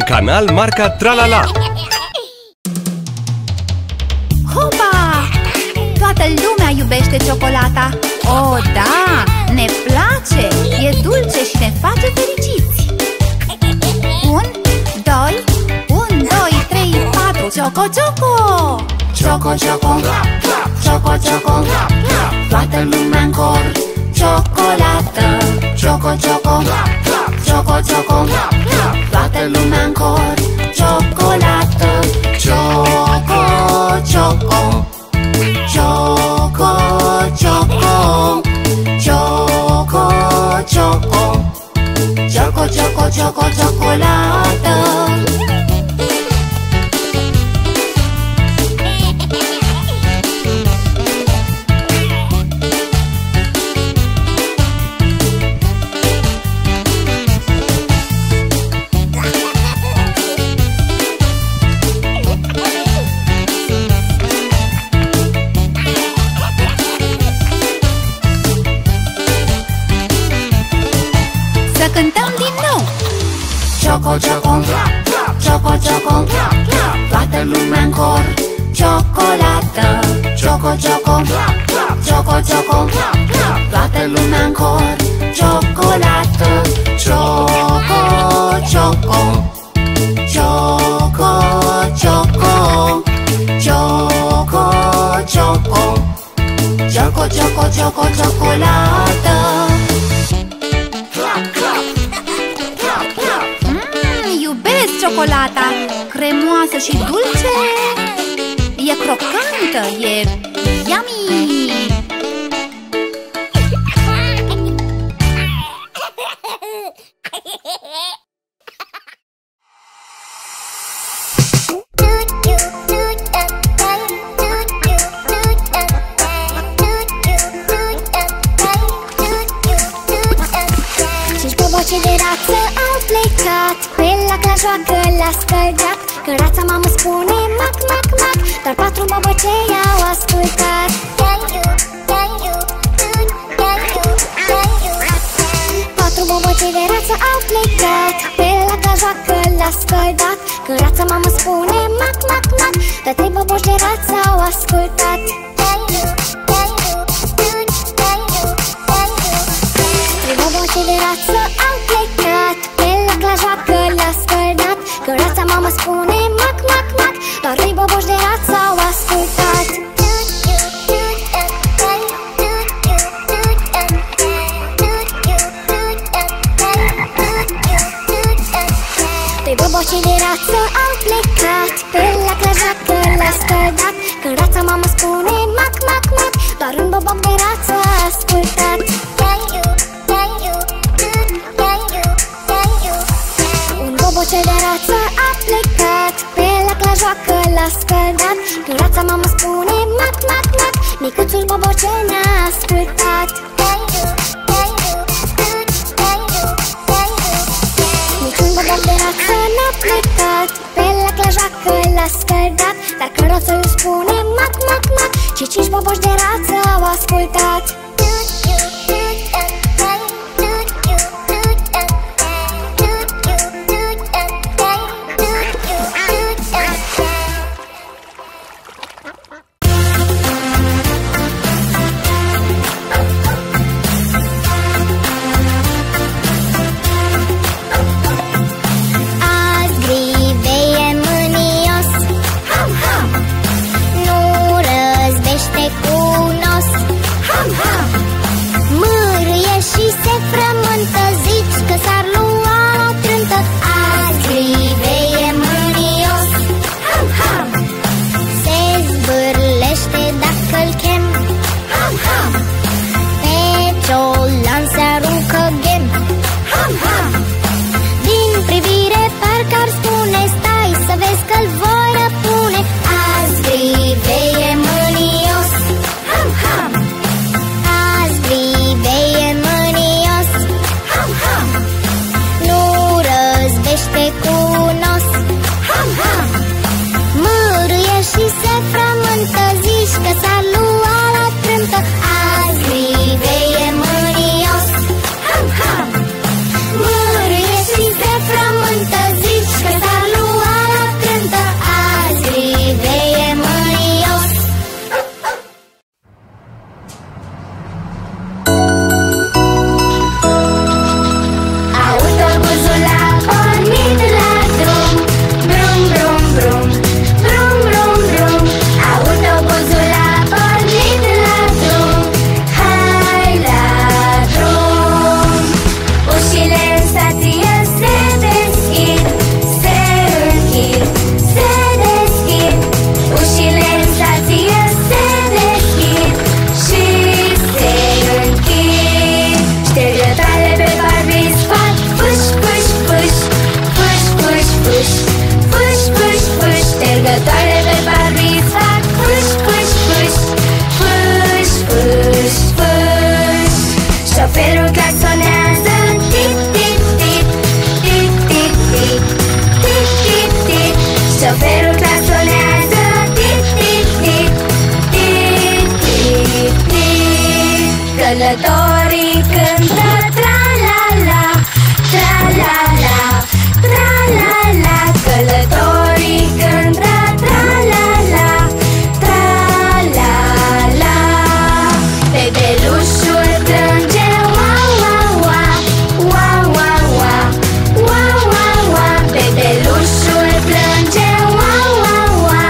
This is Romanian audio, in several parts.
canal marca Tralala. Hopa! Toată lumea iubește ciocolata. Oh, da! Ne place! E dulce și ne face fericiți. 1, 2, 3, 4. Choco, choco! Choco, choco! Choco, choco! Toată lumea în cor. Ciocolată! Choco, choco! Choco, choco! Toată lumea în cor. Ciocolată! Choco, choco! Choco, choco! Choco, choco! Choco, choco, choco, ciocolată! Să cântăm din nou! Choco, choco, choco, choco, toată lumea în cor. Ciocolată! Choco, choco, choco, choco, toată lumea în cor. Ciocolată! Choco, choco, choco, choco, choco, choco, choco, choco, choco, ciocolată! Iubesc ciocolata, cremoasă și dulce. E crocantă, e yummy. Cinci boboci de rață au plecat pe lac la joacă, la scăldat. Când rața mamă spune mac, mac, mac, doar 4 bobocei au ascultat. 4 bobocei de rață au plecat pe lac la joacă, la scăldat. Când rața mamă spune mac, mac, mac, doar 3 boboci de rață au ascultat. 3 boboci de rață au plecat pe lac la joacă, la scăldat. Când rața mamă spune mac, mac, mac, doar 3 boboci de rață au ascultat. 3 boboci de rață au plecat pe lac la joacă, la scăldat. Când rața mamă spune mac, mac, mac, doar un boboc de rață a ascultat. Un bobocel de rață a plecat pe lac la joacă, la scăldat. Când rața mamă spune mac, mac, mac, micuțul bobocel n-a ascultat. Niciun boboc de rață n-a plecat pe lac la joacă, la scăldat. Dar când roțul spune mac, mac, mac, și 5 boboci de rață au ascultat. Azi grivei e mânios, Ham, ham, nu răzbește cu nos. ham, ham. Șoferul claxonează, tit, tit, tit, tit, tit, tit. Călătorii cântă tra-la-la, tra-la-la, tra-la-la. Călătorii cântă tra-la-la, tra-la-la. Bebelușul trânge ua-ua-ua, ua-ua-ua, ua-ua-ua. Bebelușul plânge ua-ua-ua,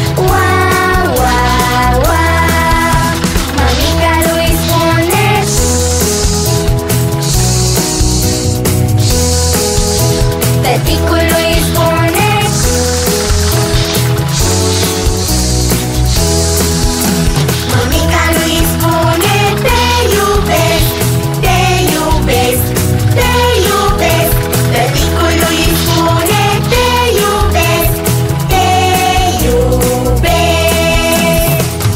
ua-ua-ua. Mămica lui spune tăticul lui spune mămica lui spune te iubesc, te iubesc, te iubesc. Tăticul lui spune te iubesc, te iubesc.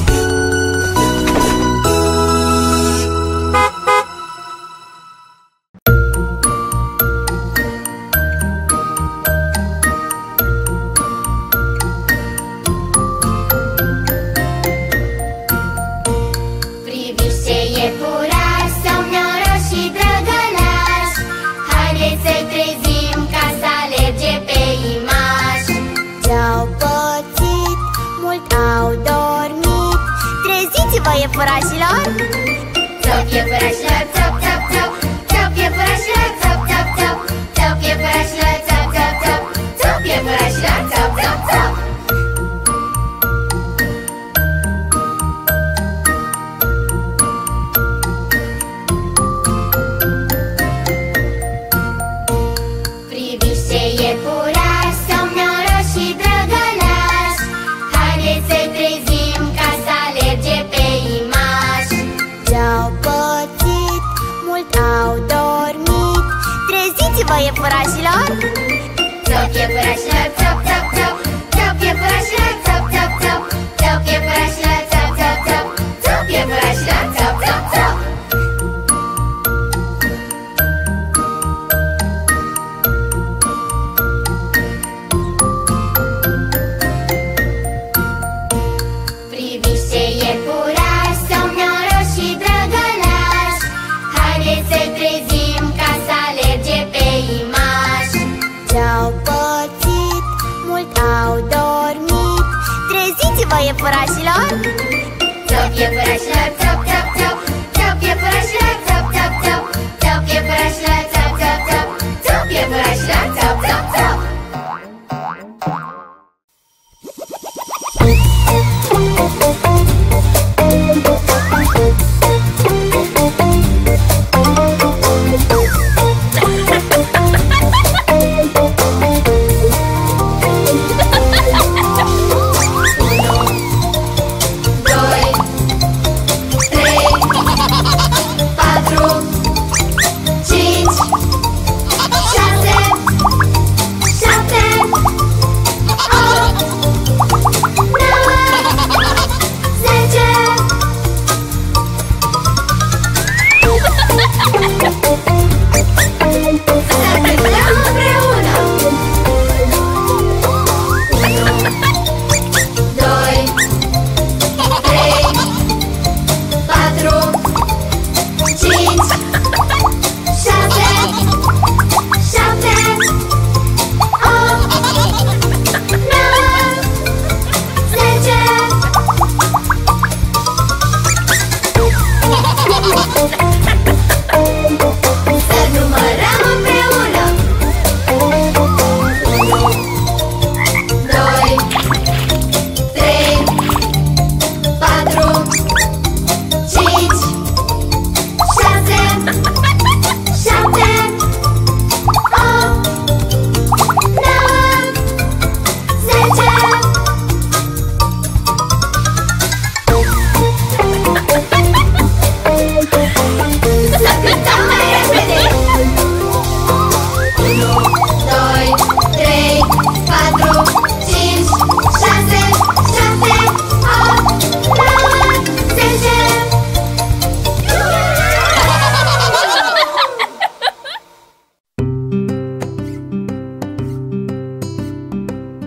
Priviți ce iepurași s-au noroși și drăgălași. Haideți să-i trezim ca să alerge pe imași. Ce-au pățit, mult au dormit. Treziți-vă, iepurașilor! Țop, iepurașilor, țop, țop, țop. Țop, iepurașilor, țop, țop, țop. Țop, iepurașilor, țop, țop, țop. Țop, iepurașilor, țop, țop, țop. Priviți ce iepurași s-au noroși și drăgălași. Haideți să-i trezim ca să alerge pe imași. Ce-au pățit, mult au dormit. Treziți-vă, iepurașilor! Țop, iepurașilor, țop, țop, țop. Țop, iepurașilor, țop, țop, țop. Țop, iepurașilor, țop, țop, țop. Țop, iepurașilor, țop, țop, țop. Priviți ce iepurași s-au noroși și drăgălași. Haideți să-i trezim ca să alerge pe imași. Ce-au pățit, mult au dormit. Treziți-vă, iepurașilor! Țop, iepurașilor, țop, țop, țop. Țop, iepurașilor, țop, țop, țop. Țop, iepurașilor, țop, țop, țop. Țop, iepurașilor, țop, țop, țop. Doi,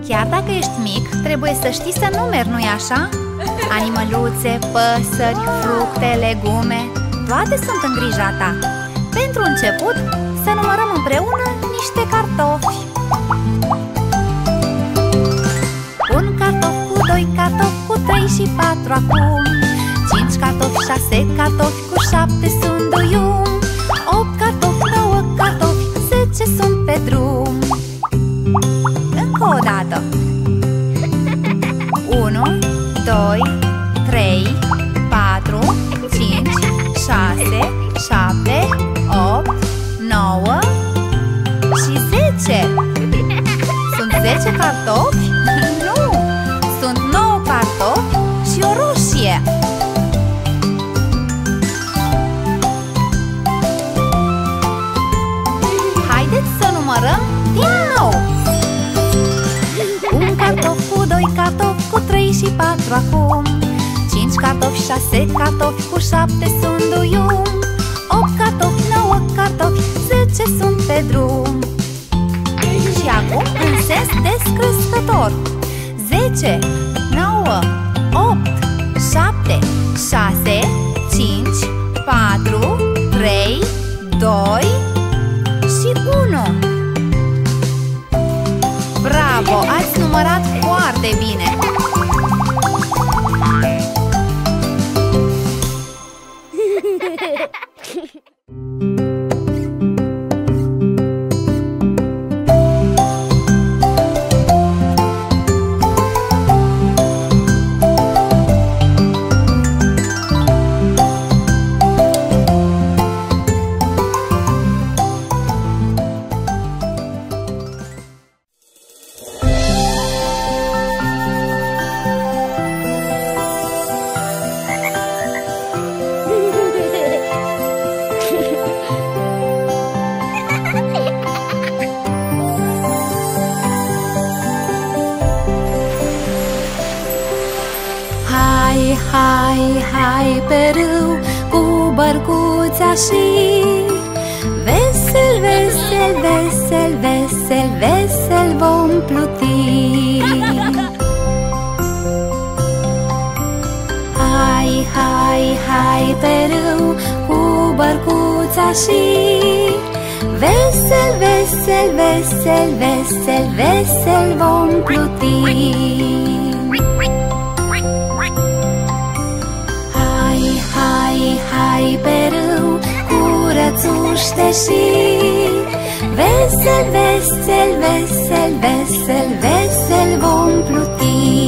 Chiar dacă ești mic, trebuie să știi să numeri, nu-i așa? Animăluțe, păsări, fructe, legume, toate sunt în grija ta. Pentru început, să numărăm împreună niște cartofi. Un cartof, cu doi cartofi, cu 3 și 4 acum. 5 cartofi, 6 cartofi, cu 7 sunt duium. 8 cartofi, 9 cartofi, 10 sunt pe drum. Încă o dată. 1, 2, 3, 4, 5, 6, 7, 8, 9 și 10. Sunt 10 cartofi? Nu! Sunt 9 cartofi și o roșie. Haideți să numărăm din nou. Un cartof, cu 2 cartofi, cu 3 și 4 acum. 5 cartofi, 6 cartofi, cu 7 sunt duium. 8 cartofi, 9 cartofi, 10 sunt pe drum. Și acum în sens descrescător. 10, 9, 8, 7, 6, 5, 4, 3, 2 și 1. Bravo! Ați numărat foarte bine! Hai pe râu cu bărcuța și vesel, vesel, vesel, vesel, vesel vom pluti. Hai pe râu cu bărcuța și vesel, vesel, vesel, vesel, vesel vom pluti. Hai pe râu cu rățuște și vesel, vesel, vesel, vesel, vesel vom pluti.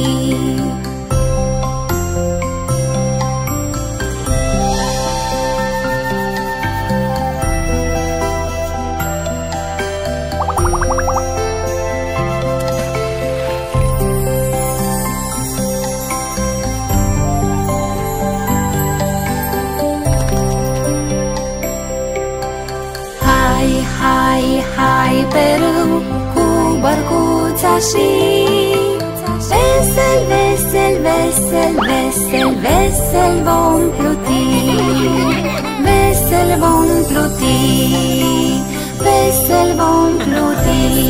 Hai pe râu cu bărcuța și vesel, vesel, vesel, vesel, vesel vom pluti. Vesel vom pluti, vesel vom pluti.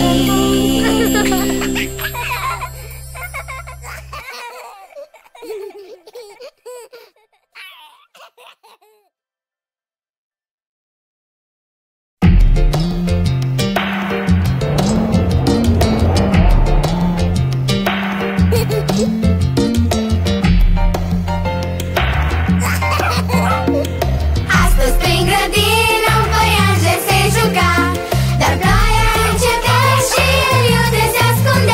Dar ploaia începe și el iute se ascunde.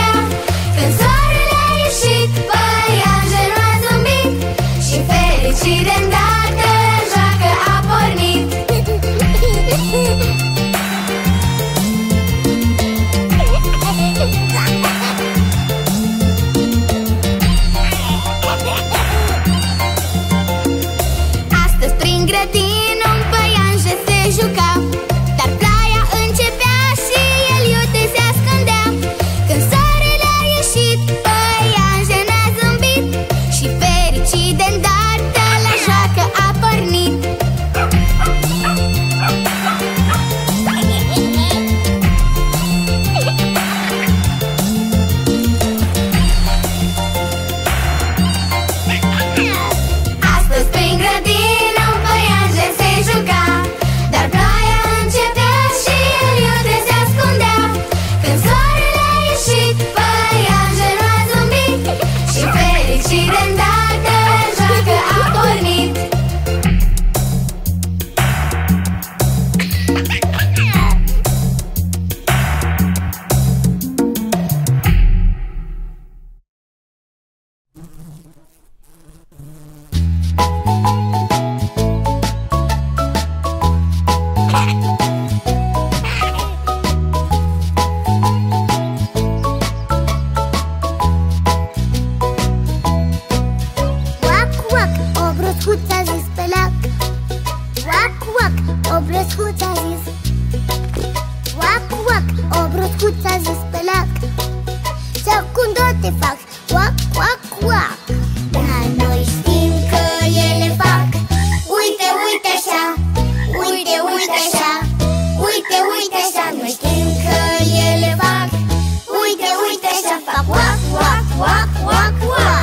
cum toate fac quack, quack, quack. Dar noi știm că ele fac uite, uite așa, uite, uite așa, uite, uite așa. Noi știm că ele fac uite, uite așa, fac quack, quack, quack, quack, quack.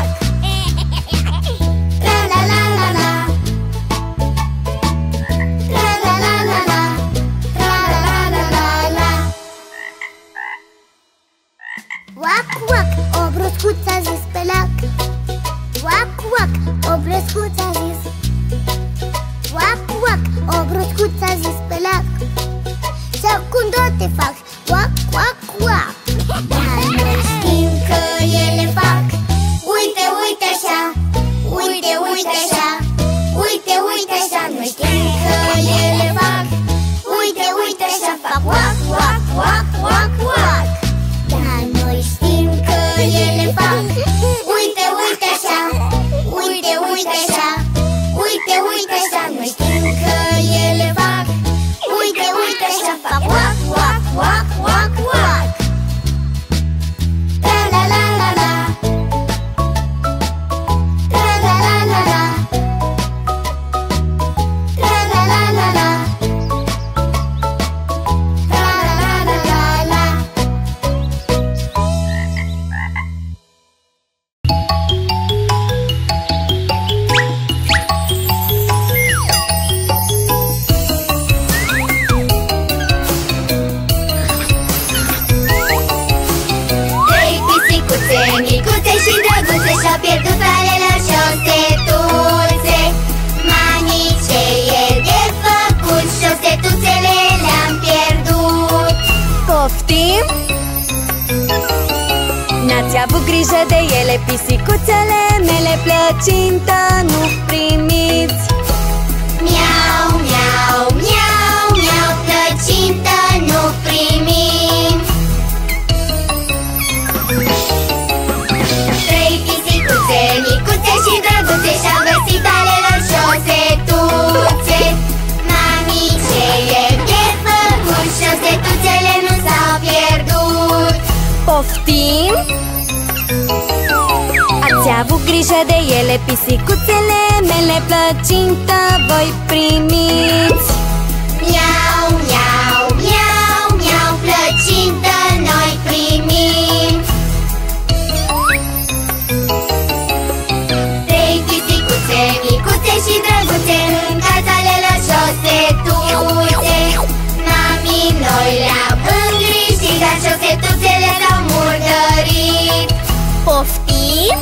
Tra-la-la-la-la, tra-la-la-la-la, tra-la-la-la-la. Quack, quack, o broscuță a zis pe lac. Quack, quack, o broscuță a zis. Quack, quack, o broscuță a zis pe lac. Și acum toate fac quack, quack, quack. Dar noi știm că ele fac uite, uite așa, uite, uite așa, uite, uite așa. Noi știm că ele fac uite, uite așa, fac quack, quack, quack, quack, quack. Dar noi știm că ele fac uite, uite așa, uite, uite așa, uite, uite așa. Noi știm că ele fac uite, uite așa, fac quack, quack, quack, quack, quack. Tra-la-la-la-la, tra-la-la-la-la, tra-la-la-la-la, tra-la-la-la-la. Trei pisicuțe micuțe și drăguțe și-au pierdut alelor șosetuțe. Mami, ce e de făcut? Șosetuțele le-am pierdut. Poftim? N-ați avut grijă de ele, pisicuțele mele, plăcintă nu primiți. Miau, miau, miau, miau, plăcintă nu primim. Trei pisicuțe micuțe și drăguțe și-au găsit alelor șosetuțe. Mami, ce e de făcut? Șosetuțele nu s-au pierdut. Poftim? Ați avut grijă de ele, pisicuțele mele, plăcintă voi primiți. Miau, miau, miau, miau, plăcintă noi primim. Trei pisicuțe micuțe și drăguțe în casele lor șosetuțe. Mami, noi le-am îngrijit, dar șosetuțele s-au murdărit. Poftim?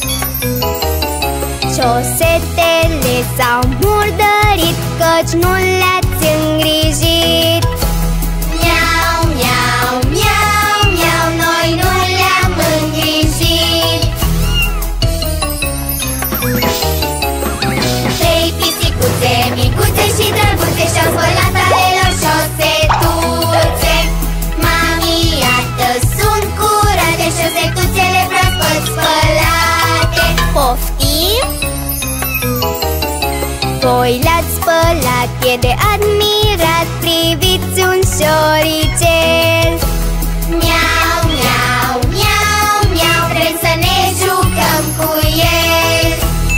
Șosetele s-au murdărit, căci nu le-ați îngrijit. Miau, miau, miau, miau, noi nu le-am îngrijit. Trei pisicuțe micuțe și drăguțe și-au spălat alelor șosetuțe. Mami, iată, sunt curate, șosetuțele proaspăt spălate. Poftim? Voi le-ați spălat, e de admirat, priviți un șoricel. Miau, miau, miau, miau, vrem să ne jucăm cu el.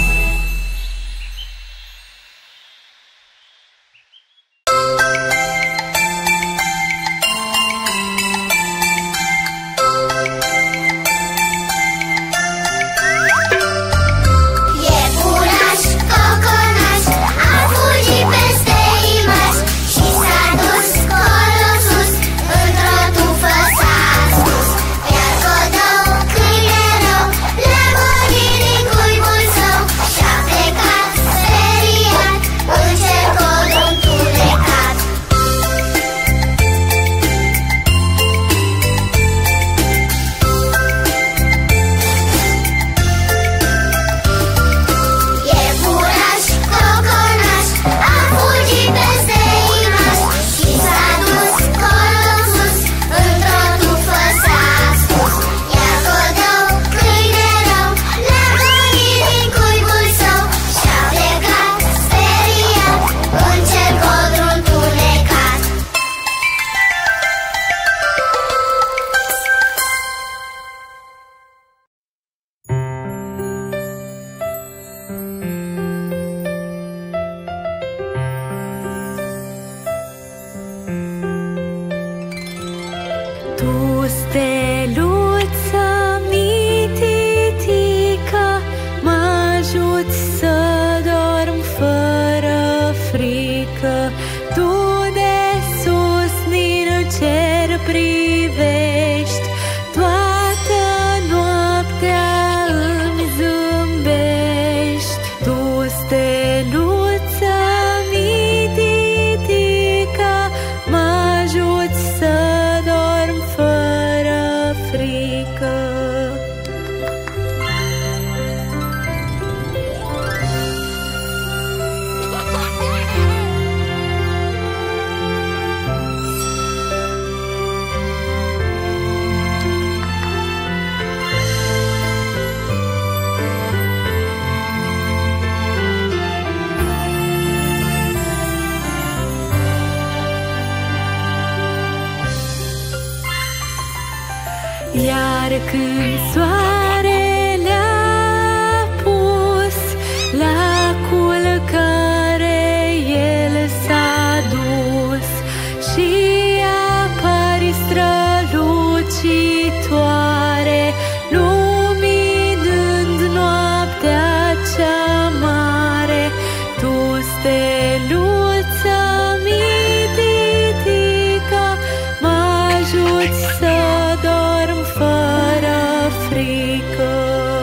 Iepuraș, coconaș, a fugit peste imaș și s-a dus colo sus. când soarele a pus lacul care el s-a dus și apari strălucitoare, luminând noaptea cea mare. Tu, steluță mititică, mă ajuți să dorm fără frică.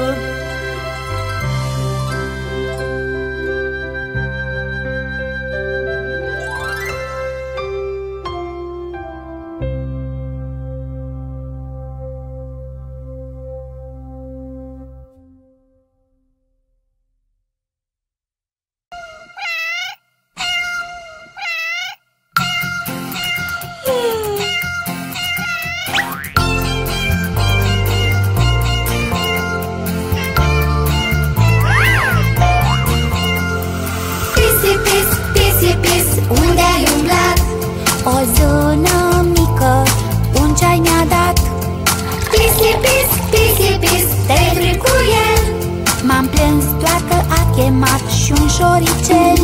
Unde ai umblat? O zonă mică, un ceai mi-a dat. Pisi, pis, pisi, pis, te-ai prins cu el. M-am plâns doar că a chemat și un șoricel.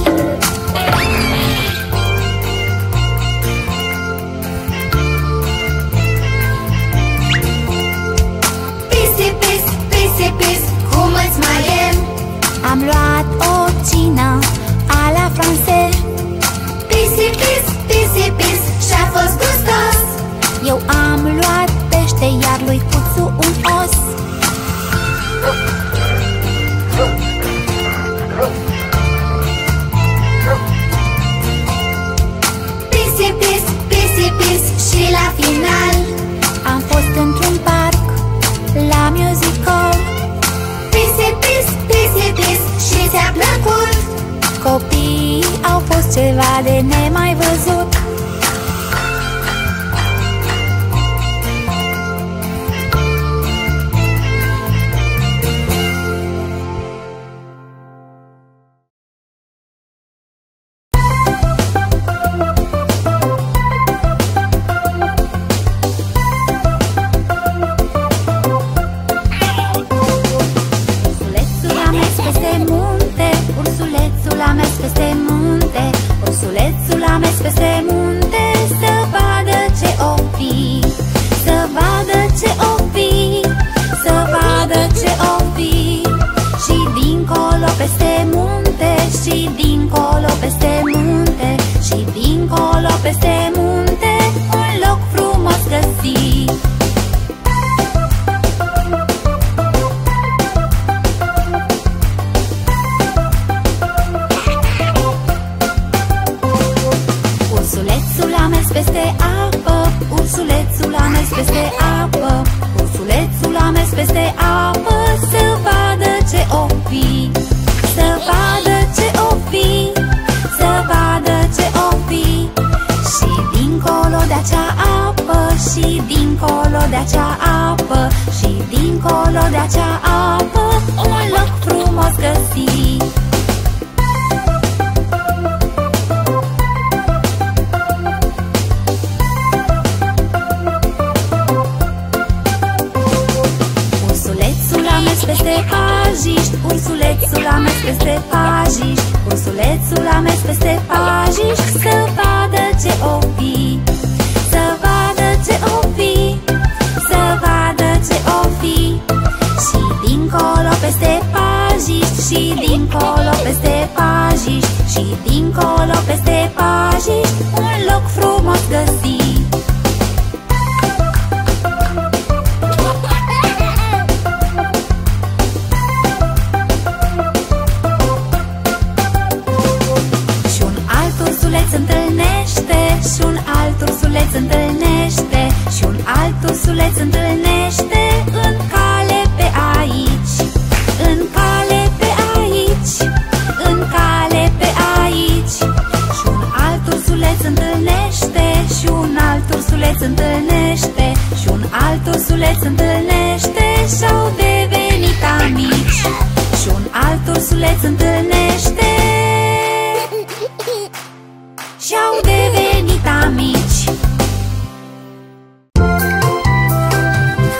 Pisi, pis, pisi, pis, cum îți mai e? Am luat o cină a la francez. Pisi, pis, pisi, pis, și-a fost gustos. Eu am luat pește, iar lui Cuțu un os. Pisi, pis, pisi, pis, și la final Am fost într-un parc la musical. Pisi, pis, pisi, pis, și ți-a plăcut. Copiii au fost ceva de nemai văzut. Ursulețul a mers peste munte, ursulețul a mers peste munte, ursulețul a mers peste munte, să vadă ce o fi, să vadă ce o fi, să vadă ce o fi. Și dincolo peste munte, și dincolo peste munte, și dincolo peste munte, un loc frumos găsi. Ursulețul a mers peste apă, ursulețul a mers peste apă, ursulețul a mers peste apă, să vadă ce o fi, să vadă ce o fi, să vadă ce o fi. Și dincolo de acea apă, și dincolo de acea apă, și dincolo de acea apă, un loc frumos găsi. Ursulețul a mers peste pajiști, ursulețul a mers peste pajiști, ursulețul a mers peste pajiști, să vadă ce o fi, să vadă ce o fi, să vadă ce o fi. Și dincolo peste pajiști, și dincolo peste pajiști, și dincolo peste pajiști, un loc frumos găsi. Întâlnește și un alt ursuleț întâlnește, și un alt ursuleț întâlnește, în cale pe aici, în cale pe aici, în cale pe aici. Și un alt ursuleț întâlnește, și un alt ursuleț întâlnește, și un alt ursuleț întâlnește, și-au devenit amici. Și un alt ursuleț întâlnește și-au devenit amici.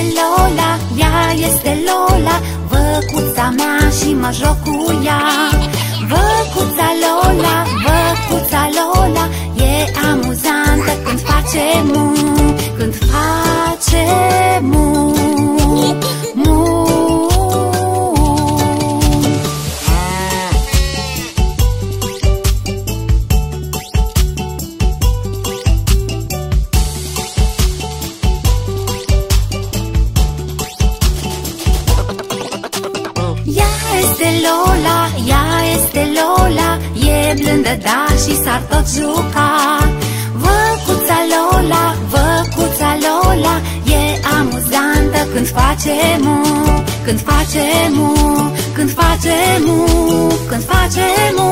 Lola, ea este Lola, văcuța mea și mă joc cu ea. Văcuța Lola, văcuța Lola, e amuzantă când face mu, când face mu, mu. Lola, ea este Lola, e blândă, da, și s-ar tot juca. Văcuța Lola, văcuța Lola, e amuzantă când face mu, când face mu, când face mu, când face mu.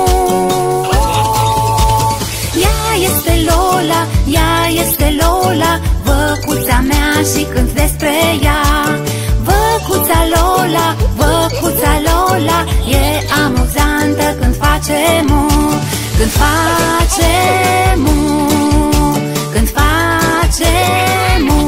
Ea este Lola, ea este Lola, văcuța mea și cânt despre ea. Văcuța Lola, văcuța Lola, e amuzantă când face mu, când face mu, când face mu.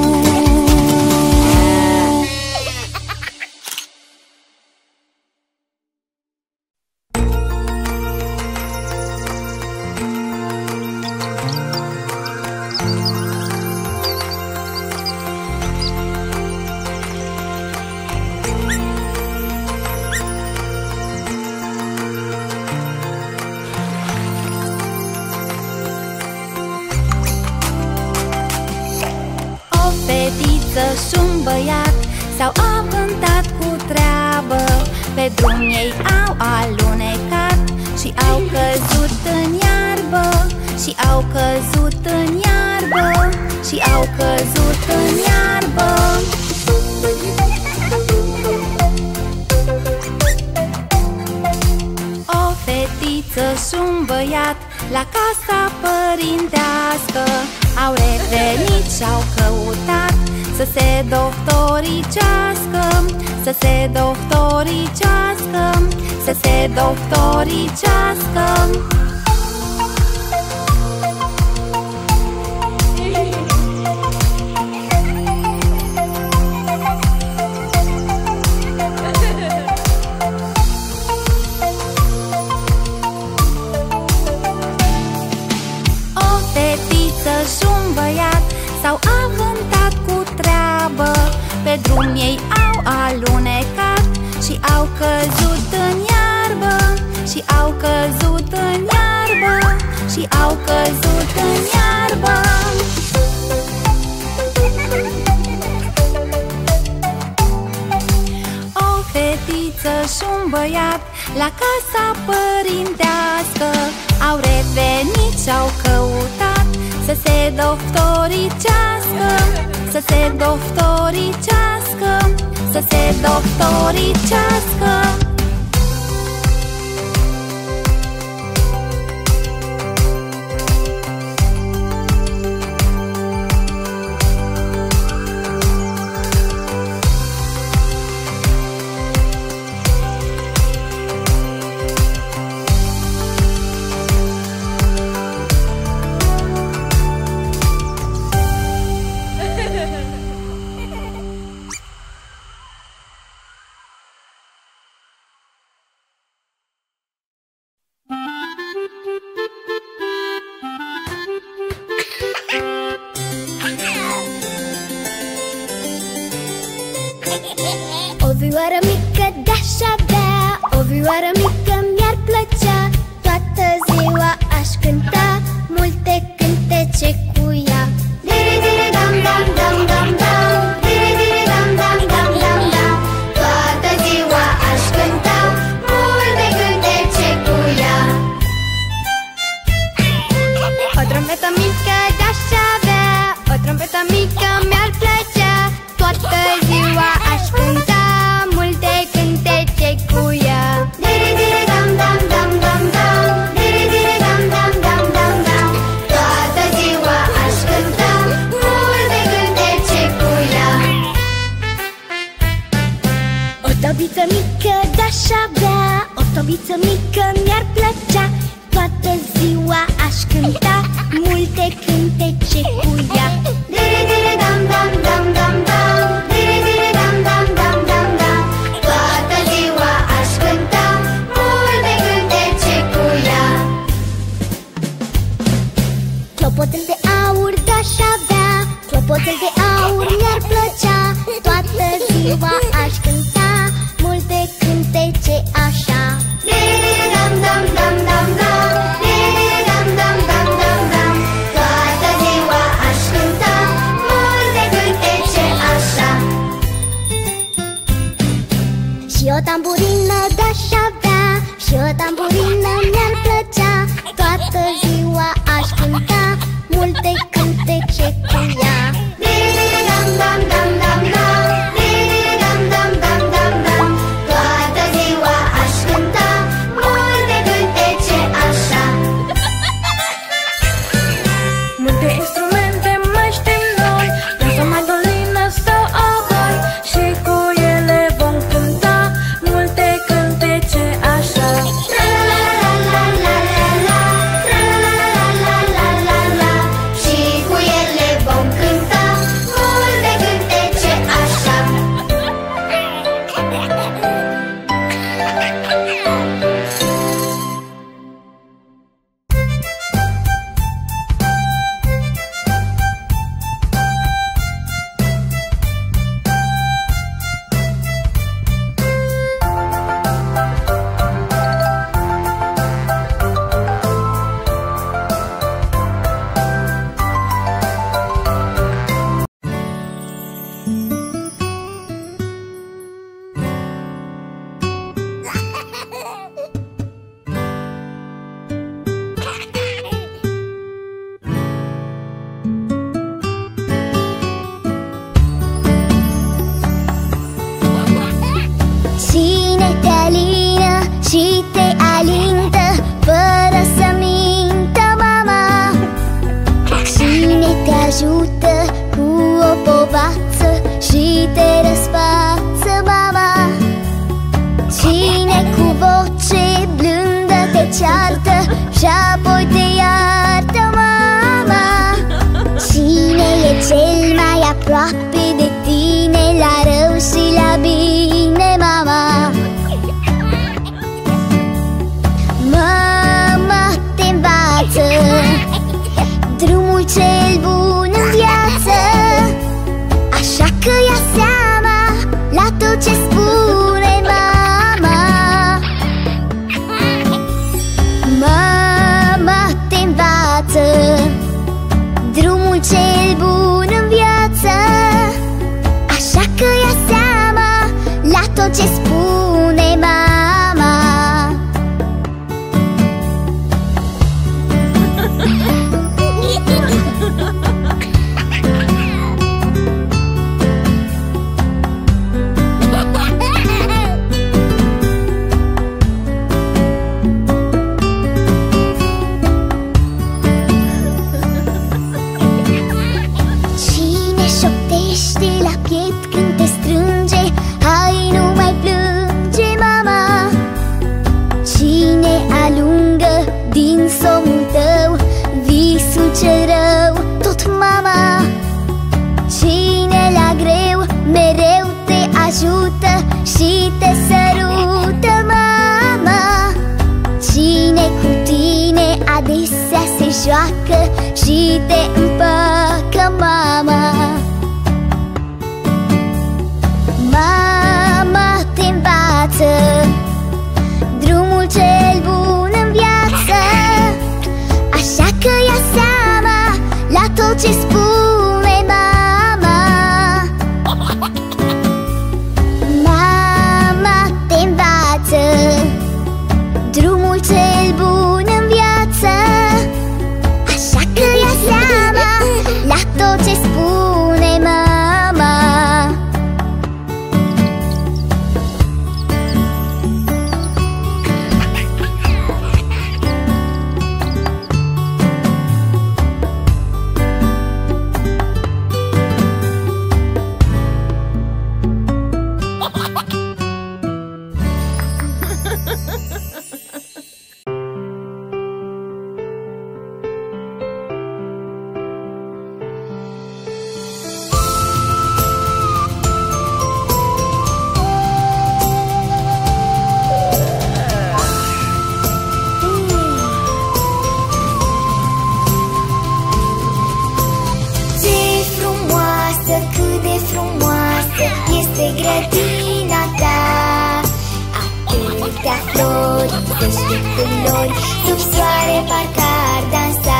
Și un băiat s-au avântat cu treabă, pe drum ei au alunecat și au căzut în iarbă, și au căzut în iarbă, și au căzut în iarbă. O fetiță și un băiat la casa părintească au revenit și-au căutat să se doctoricească, să se doctoricească, să se doctoricească. O fetiță și un băiat s-au avântat cu treabă, pe drum ei au alunecat și au căzut în iarbă, și au căzut în iarbă, și au căzut în iarbă. O fetiță și un băiat la casa părintească au revenit și-au căutat să se doctoricească, să se doctoricească, să se doctoricească. O vioară mică de-aș avea, o vioară mică mi-ar plăcea, toată ziua aș cânta multe cântece cu ea. Dire, dire, dam, dam, dam, dam, dam, dire, dire, dam, dam, dam, dam, dam, toată ziua aș cânta multe cântece cu ea. O trompetă mică de-aș avea, o trompetă mică mi-ar plăcea, toată ziua aș cânta multe cântece cu ea. Dire, dire, dam, dam, dam, dam, dam, dire, dire, dam, dam, dam, dam, dam, toată ziua aș cânta multe cântece cu ea. O tobiță mică de-aș avea, o tobiță mică mi-ar plăcea, toată ziua aș cânta multe cântece cu ea. Dire, dire, dam, dam, dam, dam, dam, dire, dire, tamburină de-aș avea și o tamburină mi-ar plăcea. Toată ziua aș cânta multe cântece cu ea. Dam dam dam dam dam, dam dam dam dam dam. Toată ziua aș cânta multe cântece așa. Multe instrumente mai știm noi, lasă mandolină sau avoi, și cu ele vom cânta multe cântece așa. Și cu ele vom cânta multe cântece așa. Cine te alină și te alintă fără să mintă, mama? Cine te ajută cu o povață și te răsfață, mama? Cine cu voce blândă te ceartă și apoi te iartă, mama? Cine e cel mai aproape de tine la rău și la bine, mama? Mama te învață drumul cel bun în viață, așa că ia seama la tot ce spune mama. Mama te învață drumul cel bun în viață, așa că ia seama la tot ce spune mama. Cine șoptește la piept când te strânge, hai nu mai plânge, mama. Cine alungă din somnul tău visul cel rău, tot mama. Cine la greu mereu te ajută și te sărută, mama. Cine cu tine adesea se joacă și te împacă, mama. Mama te învață drumul cel bun în viață, așa că ia seama la tot ce spune mama. Mama te învață drumul cel bun în viață, așa că ia seama la tot ce spune mama. grădina ta. Atâtea flori, zeci de culori, sub soare parcă ar dansa.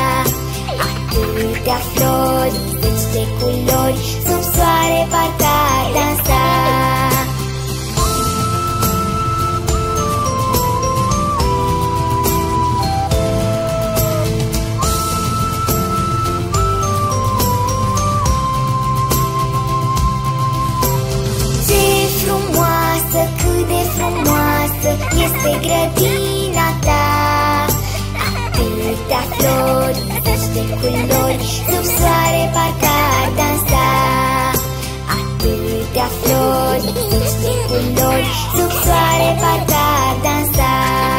Atâtea flori, zeci de culori, sub soare parcă ar dansa. flori, zeci de culori, sub soare parcă ar dansa. Atâtea flori, zeci de culori, sub soare parcă ar dansa.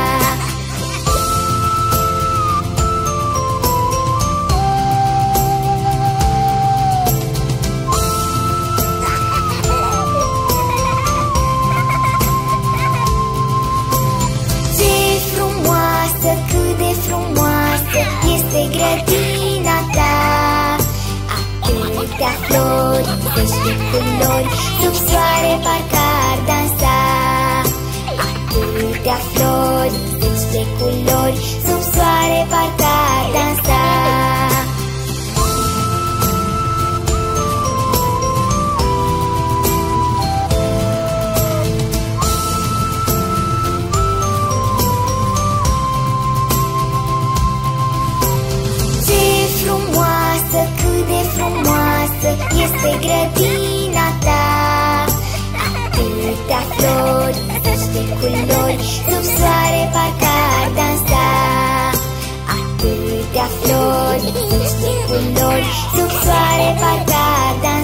Cât de frumoasă este grădina ta. Atâtea flori, zeci de culori, sub soare parcă ar dansa. Atâtea flori, zeci de culori, sub soare parcă ar dansa. Cât de frumoasă este grădina ta. Atâtea flori, zeci de culori, sub soare parcă ar dansa. Atâtea flori, zeci de culori, sub soare parcă ar dansa.